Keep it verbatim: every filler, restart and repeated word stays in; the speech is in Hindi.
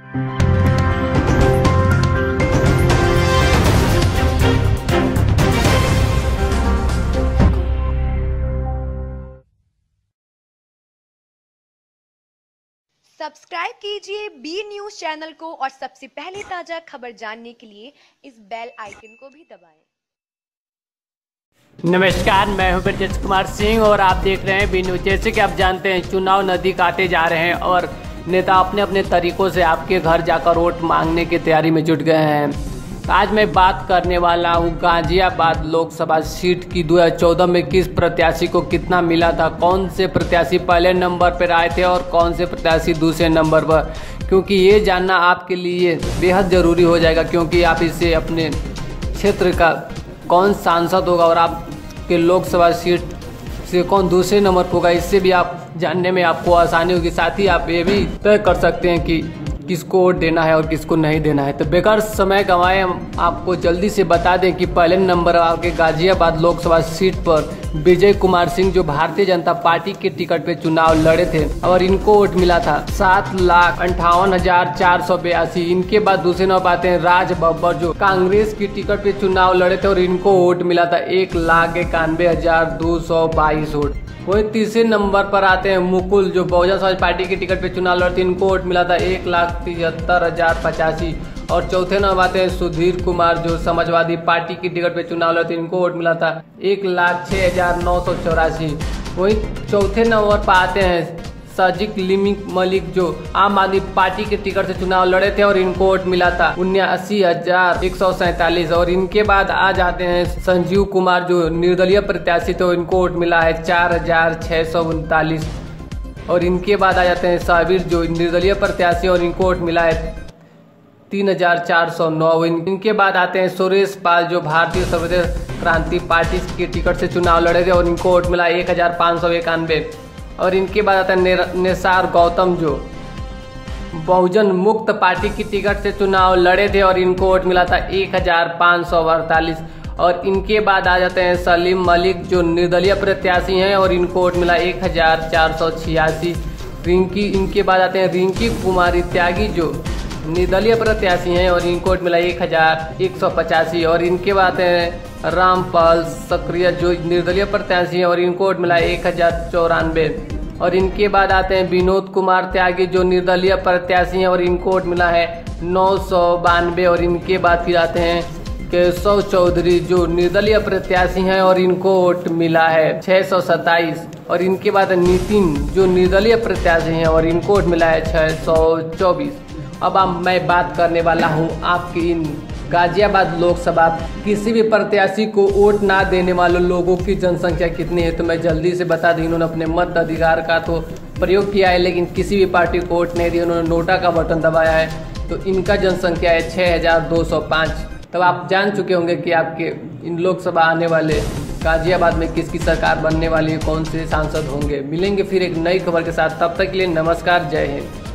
सब्सक्राइब कीजिए बी न्यूज चैनल को और सबसे पहले ताजा खबर जानने के लिए इस बेल आइकन को भी दबाएं। नमस्कार, मैं हूं ब्रजेश कुमार सिंह और आप देख रहे हैं बी न्यूज। जैसे कि आप जानते हैं, चुनाव नज़दीक आते जा रहे हैं और नेता अपने अपने तरीकों से आपके घर जाकर वोट मांगने की तैयारी में जुट गए हैं। आज मैं बात करने वाला हूं गाजियाबाद लोकसभा सीट की दो हज़ार चौदह में किस प्रत्याशी को कितना मिला था, कौन से प्रत्याशी पहले नंबर पर आए थे और कौन से प्रत्याशी दूसरे नंबर पर, क्योंकि ये जानना आपके लिए बेहद ज़रूरी हो जाएगा। क्योंकि आप इससे अपने क्षेत्र का कौन सांसद होगा और आपके लोकसभा सीट से कौन दूसरे नंबर पर होगा, इससे भी आप जानने में आपको आसानी होगी। साथ ही आप ये भी तय कर सकते हैं कि किसको वोट देना है और किसको नहीं देना है। तो बेकार समय गंवाए हम आपको जल्दी से बता दें कि पहले नंबर आपके गाजियाबाद लोकसभा सीट पर विजय कुमार सिंह, जो भारतीय जनता पार्टी के टिकट पे चुनाव लड़े थे और इनको वोट मिला था सात लाख अंठावन हजार चार सौ बयासी। इनके बाद दूसरे नंबर आते हैं राज बब्बर, जो कांग्रेस की टिकट पे चुनाव लड़े थे और इनको वोट मिला था एक लाख इक्यानवे हजार दो सौ बाईस वोट। वही तीसरे नंबर पर आते हैं मुकुल, जो बहुजन समाज पार्टी की टिकट पे चुनाव लड़ते, इनको वोट मिला था एक लाख तिहत्तर हजार पचासी। और चौथे नंबर आते हैं सुधीर कुमार, जो समाजवादी पार्टी की टिकट पे चुनाव लड़ते, इनको वोट मिला था एक लाख छः हजार नौ सौ चौरासी। वही चौथे नंबर पर आते हैं साजिक लिमिक मलिक, जो आम आदमी पार्टी के टिकट से चुनाव लड़े थे और इनको वोट मिला था उन्यासी हजार एक सौ सैतालीस। और इनके बाद आ जाते हैं संजीव कुमार, जो निर्दलीय प्रत्याशी थे, इनको वोट मिला है चार हजार छः सौ उनतालीस। और इनके बाद आ जाते हैं साबिर, जो निर्दलीय प्रत्याशी, और इनको वोट मिला है तीन हजार चार सौ नौ। इनके बाद आते हैं सुरेश पाल, जो भारतीय सर्वोदय क्रांति पार्टी के टिकट से चुनाव लड़े थे और इनको वोट मिला एक हजार पाँच सौ इक्यानवे। और इनके बाद आता है निसार गौतम, जो बहुजन मुक्त पार्टी की टिकट से चुनाव लड़े थे और इनको वोट मिला था एक हजार पाँच सौ अड़तालीस। और इनके बाद आ जाते हैं सलीम मलिक, जो निर्दलीय प्रत्याशी हैं और इनको वोट मिला एक हजार चार सौ छियासी। रिंकी इनके बाद आते हैं रिंकी कुमारी त्यागी, जो निर्दलीय प्रत्याशी हैं और इनको वोट मिला एक हजार एक सौ पचासी। और इनके बाद आते हैं रामपाल सक्रिय, जो निर्दलीय प्रत्याशी हैं और इनको वोट मिला एक हजार चौरानवे। और इनके बाद आते हैं विनोद कुमार त्यागी, जो निर्दलीय प्रत्याशी हैं और इनको वोट मिला है नौ सौ बानवे। और इनके बाद फिर आते हैं केशव चौधरी, जो निर्दलीय प्रत्याशी हैं और इनको वोट मिला है छः सौ सत्ताईस। और इनके बाद नितिन, जो निर्दलीय प्रत्याशी हैं और इनको वोट मिला है छः सौ चौबीस। अब अब मैं बात करने वाला हूँ आपकी इन गाजियाबाद लोकसभा किसी भी प्रत्याशी को वोट ना देने वाले लोगों की जनसंख्या कितनी है। तो मैं जल्दी से बता दूं, इन्होंने अपने मत अधिकार का तो प्रयोग किया है, लेकिन किसी भी पार्टी को वोट नहीं दिया, उन्होंने नोटा का बटन दबाया है। तो इनका जनसंख्या है छः हजार दो सौ पाँच। तब आप जान चुके होंगे कि आपके इन लोकसभा आने वाले गाजियाबाद में किसकी सरकार बनने वाली है, कौन से सांसद होंगे। मिलेंगे फिर एक नई खबर के साथ, तब तक के लिए नमस्कार, जय हिंद।